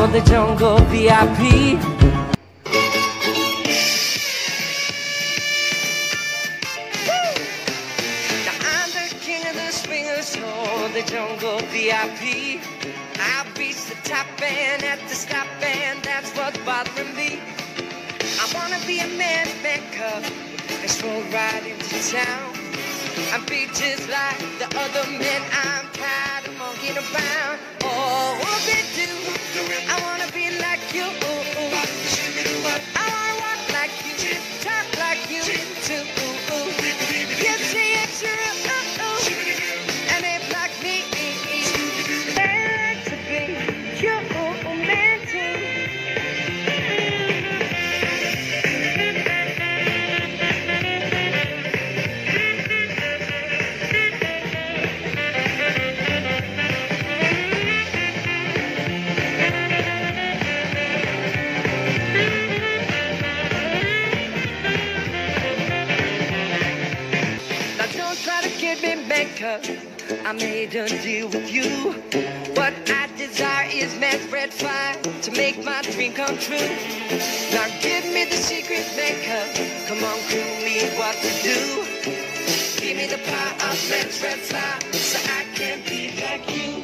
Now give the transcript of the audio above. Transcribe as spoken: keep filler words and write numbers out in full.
the jungle V I P. Now I'm the king of the swingers, so the jungle V I P. I'll reach the top and at the stop, and that's what's bothering me. I wanna be a man maker and stroll right into town. I'm be just like the other men. I'm tired of monkeying around. Oh, what they do? I wanna be like you. I wanna walk like you, talk like you too. You see it true, and they like me. They like to be human too. I made a deal with you. What I desire is man's red fire to make my dream come true. Now give me the secret maker. Come on, clue me what to do. Give me the power of man's red fire so I can be like you.